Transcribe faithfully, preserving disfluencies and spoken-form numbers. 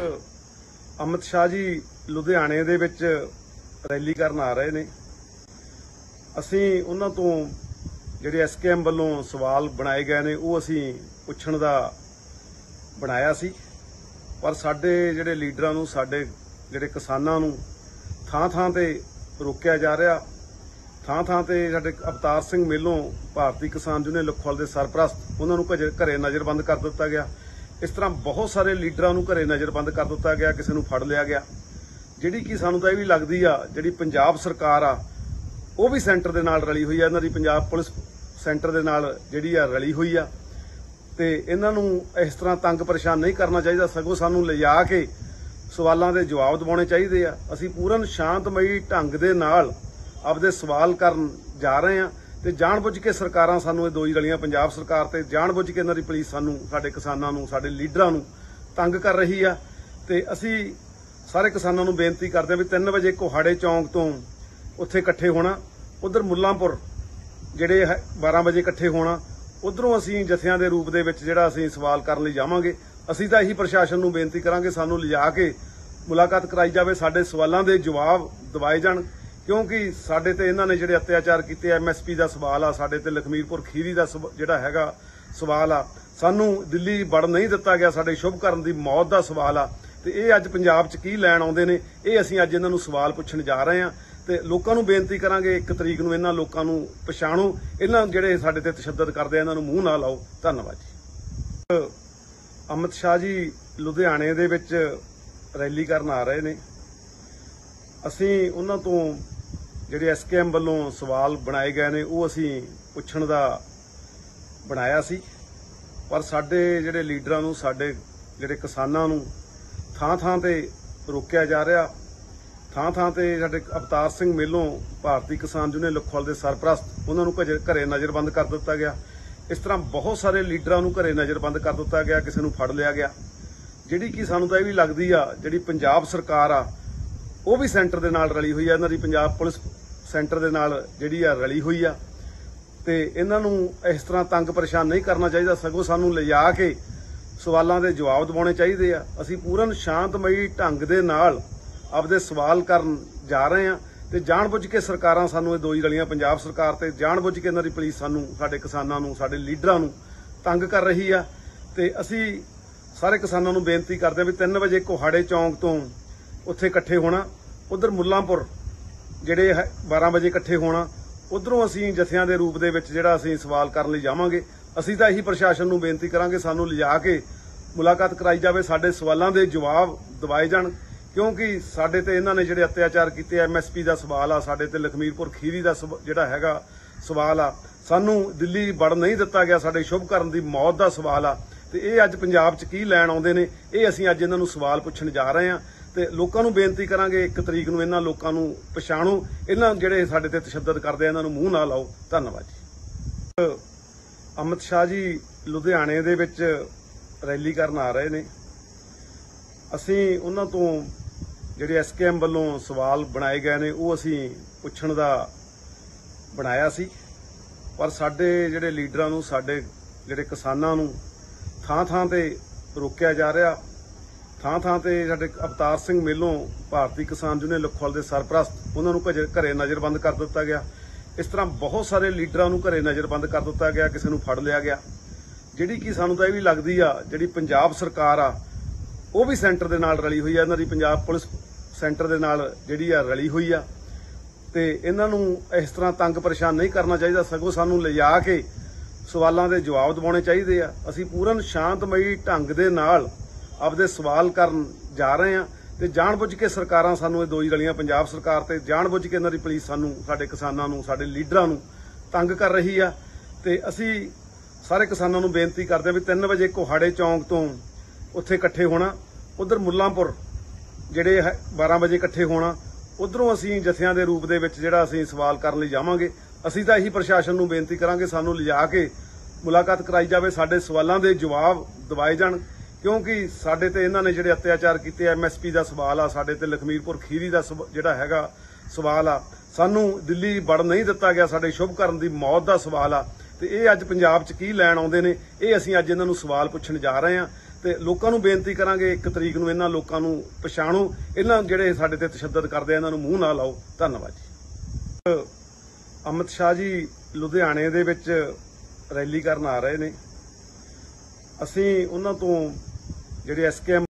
ਅਮਿਤ ਸ਼ਾਹ ਜੀ ਲੁਧਿਆਣੇ ਦੇ ਵਿੱਚ ਰੈਲੀ ਕਰਨ ਆ ਰਹੇ ਨੇ। ਅਸੀਂ ਉਹਨਾਂ ਤੋਂ ਜਿਹੜੇ ਐਸਕੇਐਮ ਵੱਲੋਂ ਸਵਾਲ ਬਣਾਏ ਗਏ ਨੇ ਉਹ ਅਸੀਂ ਪੁੱਛਣ ਦਾ ਬਣਾਇਆ ਸੀ, ਪਰ ਸਾਡੇ ਜਿਹੜੇ ਲੀਡਰਾਂ ਨੂੰ, ਸਾਡੇ ਜਿਹੜੇ ਕਿਸਾਨਾਂ ਨੂੰ ਥਾਂ ਥਾਂ ਤੇ ਰੋਕਿਆ ਜਾ ਰਿਹਾ। ਥਾਂ ਥਾਂ ਤੇ ਸਾਡੇ ਅਵਤਾਰ ਸਿੰਘ ਮੇਲੋਂ ਭਾਰਤੀ ਕਿਸਾਨ ਯੂਨੀਅਨ ਲਖਵਾਲ ਦੇ ਸਰਪ੍ਰਸਤ ਉਹਨਾਂ ਨੂੰ ਘਰੇ ਨਜ਼ਰਬੰਦ ਕਰ ਦਿੱਤਾ ਗਿਆ। ਇਸ ਤਰ੍ਹਾਂ ਬਹੁਤ ਸਾਰੇ ਲੀਡਰਾਂ ਨੂੰ ਘਰੇ ਨਜ਼ਰਬੰਦ ਕਰ ਦਿੱਤਾ ਗਿਆ, ਕਿਸੇ ਨੂੰ ਫੜ ਲਿਆ ਗਿਆ। ਜਿਹੜੀ ਕਿ ਸਾਨੂੰ ਤਾਂ ਇਹ ਵੀ ਲੱਗਦੀ ਆ ਜਿਹੜੀ ਪੰਜਾਬ ਸਰਕਾਰ ਆ ਉਹ ਵੀ ਸੈਂਟਰ ਦੇ ਨਾਲ ਰਲੀ ਹੋਈ ਆ, ਇਹਨਾਂ ਦੀ ਪੰਜਾਬ ਪੁਲਿਸ ਸੈਂਟਰ ਦੇ ਨਾਲ ਜਿਹੜੀ ਆ ਰਲੀ ਹੋਈ ਆ, ਤੇ ਇਹਨਾਂ ਨੂੰ ਇਸ ਤਰ੍ਹਾਂ ਤੰਗ ਪਰੇਸ਼ਾਨ ਨਹੀਂ ਕਰਨਾ ਚਾਹੀਦਾ, ਸਗੋਂ ਸਾਨੂੰ ਲਿਜਾ ਕੇ ਸਵਾਲਾਂ ਦੇ ਜਵਾਬ ਦਿਵਾਉਣੇ ਚਾਹੀਦੇ ਆ। ਅਸੀਂ ਪੂਰਨ ਸ਼ਾਂਤਮਈ ਢੰਗ ਦੇ ਨਾਲ ਆਪਦੇ ਸਵਾਲ ਕਰਨ ਜਾ ਰਹੇ ਆ, ਤੇ ਜਾਣਬੁੱਝ ਕੇ ਸਰਕਾਰਾਂ ਸਾਨੂੰ ਇਹ ਦੋ ਹੀ ਰਲੀਆਂ, ਪੰਜਾਬ ਸਰਕਾਰ ਤੇ ਜਾਣਬੁੱਝ ਕੇ ਇਹਨਾਂ ਦੀ ਪੁਲਿਸ ਸਾਨੂੰ, ਸਾਡੇ ਕਿਸਾਨਾਂ ਨੂੰ, ਸਾਡੇ ਲੀਡਰਾਂ ਨੂੰ ਤੰਗ ਕਰ ਰਹੀ ਆ। ਤੇ ਅਸੀਂ ਸਾਰੇ ਕਿਸਾਨਾਂ ਨੂੰ ਬੇਨਤੀ ਕਰਦੇ ਆ ਵੀ ਤਿੰਨ ਵਜੇ ਕੋਹਾੜੇ ਚੌਂਕ ਤੋਂ ਉੱਥੇ ਇਕੱਠੇ ਹੋਣਾ, ਉਧਰ ਮੁੱਲਾਂਪੁਰ ਜਿਹੜੇ ਬਾਰਾਂ ਵਜੇ ਇਕੱਠੇ ਹੋਣਾ, ਉਧਰੋਂ ਅਸੀਂ ਜਥਿਆਂ ਦੇ ਰੂਪ ਦੇ ਵਿੱਚ ਜਿਹੜਾ ਅਸੀਂ ਸਵਾਲ ਕਰਨ ਲਈ ਜਾਵਾਂਗੇ। ਅਸੀਂ ਤਾਂ ਇਹੀ ਪ੍ਰਸ਼ਾਸਨ ਨੂੰ ਬੇਨਤੀ ਕਰਾਂਗੇ ਸਾਨੂੰ ਲਿਜਾ ਕੇ ਮੁਲਾਕਾਤ ਕਰਾਈ ਜਾਵੇ, ਸਾਡੇ ਸਵਾਲਾਂ ਦੇ ਜਵਾਬ ਦਿਵਾਏ ਜਾਣ, ਕਿਉਂਕਿ ਸਾਡੇ ਤੇ ਇਹਨਾਂ ਨੇ ਜਿਹੜੇ ਅਤਿਆਚਾਰ ਕੀਤੇ, ਐਮਐਸਪੀ ਦਾ ਸਵਾਲ ਆ, ਸਾਡੇ ਤੇ ਲਖਮੀਰਪੁਰ ਖੀਰੀ ਦਾ ਜਿਹੜਾ ਹੈਗਾ ਸਵਾਲ ਆ, ਸਾਨੂੰ ਦਿੱਲੀ ਵੜ ਨਹੀਂ ਦਿੱਤਾ ਗਿਆ, ਸਾਡੇ ਸ਼ੁਭਕਰਨ ਦੀ ਮੌਤ ਦਾ ਸਵਾਲ ਆ, ਤੇ ਇਹ ਅੱਜ ਪੰਜਾਬ 'ਚ ਕੀ ਲੈਣ ਆਉਂਦੇ ਨੇ, ਇਹ ਅਸੀਂ ਅੱਜ ਇਹਨਾਂ ਨੂੰ ਸਵਾਲ ਪੁੱਛਣ ਜਾ ਰਹੇ ਹਾਂ। ਤੇ ਲੋਕਾਂ ਨੂੰ ਬੇਨਤੀ ਕਰਾਂਗੇ ਇੱਕ ਤਰੀਕ ਨੂੰ ਇਹਨਾਂ ਲੋਕਾਂ ਨੂੰ ਪਛਾਣੋ, ਇਹਨਾਂ ਜਿਹੜੇ ਸਾਡੇ ਤੇ ਤਸ਼ੱਦਦ ਕਰਦੇ ਆ ਇਹਨਾਂ ਨੂੰ ਮੂੰਹ ਨਾ ਲਾਓ। ਧੰਨਵਾਦ ਜੀ। ਅਮਿਤ ਸ਼ਾਹ ਜੀ ਲੁਧਿਆਣੇ ਦੇ ਵਿੱਚ ਰੈਲੀ ਕਰਨ ਆ ਰਹੇ ਨੇ। ਅਸੀਂ ਉਹਨਾਂ ਤੋਂ ਜਿਹੜੇ ਐਸਕੇਐਮ ਵੱਲੋਂ ਸਵਾਲ ਬਣਾਏ ਗਏ ਨੇ ਉਹ ਅਸੀਂ ਪੁੱਛਣ ਦਾ ਬਣਾਇਆ ਸੀ, ਪਰ ਸਾਡੇ ਜਿਹੜੇ ਲੀਡਰਾਂ ਨੂੰ, ਸਾਡੇ ਜਿਹੜੇ ਕਿਸਾਨਾਂ ਨੂੰ ਥਾਂ ਥਾਂ ਤੇ ਰੋਕਿਆ ਜਾ ਰਿਹਾ। ਥਾਂ ਥਾਂ ਤੇ ਸਾਡੇ ਅਵਤਾਰ ਸਿੰਘ ਮੇਲੋਂ ਭਾਰਤੀ ਕਿਸਾਨ ਯੂਨੀਅਨ ਲਖਵਾਲ ਦੇ ਸਰਪ੍ਰਸਤ ਉਹਨਾਂ ਨੂੰ ਘਰੇ ਨਜ਼ਰਬੰਦ ਕਰ ਦਿੱਤਾ ਗਿਆ। ਇਸ ਤਰ੍ਹਾਂ ਬਹੁਤ ਸਾਰੇ ਲੀਡਰਾਂ ਨੂੰ ਘਰੇ ਨਜ਼ਰਬੰਦ ਕਰ ਦਿੱਤਾ ਗਿਆ, ਕਿਸੇ ਨੂੰ ਫੜ ਲਿਆ ਗਿਆ। ਜਿਹੜੀ ਕਿ ਸਾਨੂੰ ਤਾਂ ਇਹ ਵੀ ਲੱਗਦੀ ਆ ਜਿਹੜੀ ਪੰਜਾਬ ਸਰਕਾਰ ਆ ਉਹ ਵੀ ਸੈਂਟਰ ਦੇ ਨਾਲ ਰਲੀ ਹੋਈ ਆ, ਇਹਨਾਂ ਦੀ ਪੰਜਾਬ ਪੁਲਿਸ ਸੈਂਟਰ ਦੇ ਨਾਲ ਜਿਹੜੀ ਆ ਰਲੀ ਹੋਈ ਆ, ਤੇ ਇਹਨਾਂ ਨੂੰ ਇਸ ਤਰ੍ਹਾਂ ਤੰਗ ਪਰੇਸ਼ਾਨ ਨਹੀਂ ਕਰਨਾ ਚਾਹੀਦਾ, ਸਗੋਂ ਸਾਨੂੰ ਲਿਜਾ ਕੇ ਸਵਾਲਾਂ ਦੇ ਜਵਾਬ ਦਿਵਾਉਣੇ ਚਾਹੀਦੇ ਆ। ਅਸੀਂ ਪੂਰਨ ਸ਼ਾਂਤਮਈ ਢੰਗ ਦੇ ਨਾਲ ਆਪਦੇ ਸਵਾਲ ਕਰਨ ਜਾ ਰਹੇ ਆ, ਤੇ ਜਾਣਬੁੱਝ ਕੇ ਸਰਕਾਰਾਂ ਸਾਨੂੰ ਇਹ ਦੋ ਹੀ ਰਲੀਆਂ, ਪੰਜਾਬ ਸਰਕਾਰ ਤੇ ਜਾਣਬੁੱਝ ਕੇ ਇਹਨਾਂ ਦੀ ਪੁਲਿਸ ਸਾਨੂੰ, ਸਾਡੇ ਕਿਸਾਨਾਂ ਨੂੰ, ਸਾਡੇ ਲੀਡਰਾਂ ਨੂੰ ਤੰਗ ਕਰ ਰਹੀ ਆ। ਤੇ ਅਸੀਂ ਸਾਰੇ ਕਿਸਾਨਾਂ ਨੂੰ ਬੇਨਤੀ ਕਰਦੇ ਆ ਵੀ ਤਿੰਨ ਵਜੇ ਕੋਹਾੜੇ ਚੌਂਕ ਤੋਂ ਉੱਥੇ ਇਕੱਠੇ ਹੋਣਾ, ਉਧਰ ਮੁੱਲਾਂਪੁਰ ਜਿਹੜੇ ਬਾਰਾਂ ਵਜੇ ਇਕੱਠੇ ਹੋਣਾ, ਉਧਰੋਂ ਅਸੀਂ ਜਥਿਆਂ ਦੇ ਰੂਪ ਦੇ ਵਿੱਚ ਜਿਹੜਾ ਅਸੀਂ ਸਵਾਲ ਕਰਨ ਲਈ ਜਾਵਾਂਗੇ। ਅਸੀਂ ਤਾਂ ਇਹੀ ਪ੍ਰਸ਼ਾਸਨ ਨੂੰ ਬੇਨਤੀ ਕਰਾਂਗੇ ਸਾਨੂੰ ਲਿਜਾ ਕੇ ਮੁਲਾਕਾਤ ਕਰਾਈ ਜਾਵੇ, ਸਾਡੇ ਸਵਾਲਾਂ ਦੇ ਜਵਾਬ ਦਿਵਾਏ ਜਾਣ, ਕਿਉਂਕਿ ਸਾਡੇ ਤੇ ਇਹਨਾਂ ਨੇ ਜਿਹੜੇ ਅਤਿਆਚਾਰ ਕੀਤੇ, ਐਮਐਸਪੀ ਦਾ ਸਵਾਲ ਆ, ਸਾਡੇ ਤੇ ਲਖਮੀਰਪੁਰ ਖੀਰੀ ਦਾ ਜਿਹੜਾ ਹੈਗਾ ਸਵਾਲ ਆ, ਸਾਨੂੰ ਦਿੱਲੀ ਵੜ ਨਹੀਂ ਦਿੱਤਾ ਗਿਆ, ਸਾਡੇ ਸ਼ੁਭਕਰਨ ਦੀ ਮੌਤ ਦਾ ਸਵਾਲ ਆ, ਤੇ ਇਹ ਅੱਜ ਪੰਜਾਬ 'ਚ ਕੀ ਲੈਣ ਆਉਂਦੇ ਨੇ, ਇਹ ਅਸੀਂ ਅੱਜ ਇਹਨਾਂ ਨੂੰ ਸਵਾਲ ਪੁੱਛਣ ਜਾ ਰਹੇ ਹਾਂ। ਤੇ ਲੋਕਾਂ ਨੂੰ ਬੇਨਤੀ ਕਰਾਂਗੇ ਇੱਕ ਤਰੀਕ ਨੂੰ ਇਹਨਾਂ ਲੋਕਾਂ ਨੂੰ ਪਛਾਣੋ, ਇਹਨਾਂ ਜਿਹੜੇ ਸਾਡੇ ਤੇ ਤਸ਼ੱਦਦ ਕਰਦੇ ਆ ਇਹਨਾਂ ਨੂੰ ਮੂੰਹ ਨਾ ਲਾਓ। ਧੰਨਵਾਦ ਜੀ। ਅਮਿਤ ਸ਼ਾਹ ਜੀ ਲੁਧਿਆਣੇ ਦੇ ਵਿੱਚ ਰੈਲੀ ਕਰਨ ਆ ਰਹੇ ਨੇ। ਅਸੀਂ ਉਹਨਾਂ ਤੋਂ ਜਿਹੜੇ ਐਸਕੇਐਮ ਵੱਲੋਂ ਸਵਾਲ ਬਣਾਏ ਗਏ ਨੇ ਉਹ ਅਸੀਂ ਪੁੱਛਣ ਦਾ ਬਣਾਇਆ ਸੀ, ਪਰ ਸਾਡੇ ਜਿਹੜੇ ਲੀਡਰਾਂ ਨੂੰ, ਸਾਡੇ ਜਿਹੜੇ ਕਿਸਾਨਾਂ ਨੂੰ ਥਾਂ ਥਾਂ ਤੇ ਰੋਕਿਆ ਜਾ ਰਿਹਾ। ਥਾਂ ਥਾਂ ਤੇ ਸਾਡੇ ਅਵਤਾਰ ਸਿੰਘ ਮੇਲੋਂ ਭਾਰਤੀ ਕਿਸਾਨ ਯੂਨੀਅਨ ਲਖਵਾਲ ਦੇ ਸਰਪ੍ਰਸਤ ਉਹਨਾਂ ਨੂੰ ਘਰੇ ਨਜ਼ਰਬੰਦ ਕਰ ਦਿੱਤਾ ਗਿਆ। ਇਸ ਤਰ੍ਹਾਂ ਬਹੁਤ ਸਾਰੇ ਲੀਡਰਾਂ ਨੂੰ ਘਰੇ ਨਜ਼ਰਬੰਦ ਕਰ ਦਿੱਤਾ ਗਿਆ, ਕਿਸੇ ਨੂੰ ਫੜ ਲਿਆ ਗਿਆ। ਜਿਹੜੀ ਕਿ ਸਾਨੂੰ ਤਾਂ ਇਹ ਵੀ ਲੱਗਦੀ ਆ ਜਿਹੜੀ ਪੰਜਾਬ ਸਰਕਾਰ ਆ ਉਹ ਵੀ ਸੈਂਟਰ ਦੇ ਨਾਲ ਰਲੀ ਹੋਈ ਆ, ਇਹਨਾਂ ਦੀ ਪੰਜਾਬ ਪੁਲਿਸ ਸੈਂਟਰ ਦੇ ਨਾਲ ਜਿਹੜੀ ਆ ਰਲੀ ਹੋਈ ਆ, ਤੇ ਇਹਨਾਂ ਨੂੰ ਇਸ ਤਰ੍ਹਾਂ ਤੰਗ ਪਰੇਸ਼ਾਨ ਨਹੀਂ ਕਰਨਾ ਚਾਹੀਦਾ, ਸਗੋਂ ਸਾਨੂੰ ਲਿਜਾ ਕੇ ਸਵਾਲਾਂ ਦੇ ਜਵਾਬ ਦਿਵਾਉਣੇ ਚਾਹੀਦੇ ਆ। ਅਸੀਂ ਪੂਰਨ ਸ਼ਾਂਤਮਈ ਢੰਗ ਦੇ ਨਾਲ ਆਪਦੇ ਸਵਾਲ ਕਰਨ ਜਾ ਰਹੇ ਆ, ਤੇ ਜਾਣਬੁੱਝ ਕੇ ਸਰਕਾਰਾਂ ਸਾਨੂੰ ਇਹ ਦੋ ਹੀ ਰਲੀਆਂ, ਪੰਜਾਬ ਸਰਕਾਰ ਤੇ ਜਾਣਬੁੱਝ ਕੇ ਇਹਨਾਂ ਦੀ ਪੁਲਿਸ ਸਾਨੂੰ, ਸਾਡੇ ਕਿਸਾਨਾਂ ਨੂੰ, ਸਾਡੇ ਲੀਡਰਾਂ ਨੂੰ ਤੰਗ ਕਰ ਰਹੀ ਆ। ਤੇ ਅਸੀਂ ਸਾਰੇ ਕਿਸਾਨਾਂ ਨੂੰ ਬੇਨਤੀ ਕਰਦੇ ਆ ਵੀ ਤਿੰਨ ਵਜੇ ਕੋਹਾੜੇ ਚੌਂਕ ਤੋਂ ਉੱਥੇ ਇਕੱਠੇ ਹੋਣਾ, ਉਧਰ ਮੁੱਲਾਂਪੁਰ ਜਿਹੜੇ ਬਾਰਾਂ ਵਜੇ ਇਕੱਠੇ ਹੋਣਾ, ਉਧਰੋਂ ਅਸੀਂ ਜਥਿਆਂ ਦੇ ਰੂਪ ਦੇ ਵਿੱਚ ਜਿਹੜਾ ਅਸੀਂ ਸਵਾਲ ਕਰਨ ਲਈ ਜਾਵਾਂਗੇ। ਅਸੀਂ ਤਾਂ ਇਹੀ ਪ੍ਰਸ਼ਾਸਨ ਨੂੰ ਬੇਨਤੀ ਕਰਾਂਗੇ ਸਾਨੂੰ ਲਿਜਾ ਕੇ ਮੁਲਾਕਾਤ ਕਰਾਈ ਜਾਵੇ, ਸਾਡੇ ਸਵਾਲਾਂ ਦੇ ਜਵਾਬ ਦਿਵਾਏ ਜਾਣ, ਕਿਉਂਕਿ ਸਾਡੇ ਤੇ ਇਹਨਾਂ ਨੇ ਜਿਹੜੇ ਅਤਿਆਚਾਰ ਕੀਤੇ, ਐਮਐਸਪੀ ਦਾ ਸਵਾਲ ਆ, ਸਾਡੇ ਤੇ ਲਖਮੀਰਪੁਰ ਖੀਰੀ ਦਾ ਜਿਹੜਾ ਹੈਗਾ ਸਵਾਲ ਆ, ਸਾਨੂੰ ਦਿੱਲੀ ਵੜ ਨਹੀਂ ਦਿੱਤਾ ਗਿਆ, ਸਾਡੇ ਸ਼ੁਭਕਰਨ ਦੀ ਮੌਤ ਦਾ ਸਵਾਲ ਆ, ਤੇ ਇਹ ਅੱਜ ਪੰਜਾਬ 'ਚ ਕੀ ਲੈਣ ਆਉਂਦੇ ਨੇ, ਇਹ ਅਸੀਂ ਅੱਜ ਇਹਨਾਂ ਨੂੰ ਸਵਾਲ ਪੁੱਛਣ ਜਾ ਰਹੇ ਹਾਂ। ਤੇ ਲੋਕਾਂ ਨੂੰ ਬੇਨਤੀ ਕਰਾਂਗੇ ਇੱਕ ਤਰੀਕ ਨੂੰ ਇਹਨਾਂ ਲੋਕਾਂ ਨੂੰ ਪਛਾਣੋ, ਇਹਨਾਂ ਜਿਹੜੇ ਸਾਡੇ ਤੇ ਤਸ਼ੱਦਦ ਕਰਦੇ ਆ ਇਹਨਾਂ ਨੂੰ ਮੂੰਹ ਨਾ ਲਾਓ। ਧੰਨਵਾਦ ਜੀ। ਅਮਿਤ ਸ਼ਾਹ ਜੀ ਲੁਧਿਆਣੇ ਦੇ ਵਿੱਚ ਰੈਲੀ ਕਰਨ ਆ ਰਹੇ ਨੇ। ਅਸੀਂ ਉਹਨਾਂ ਤੋਂ ਜਿਹੜੇ ਐਸਕੇਐਮ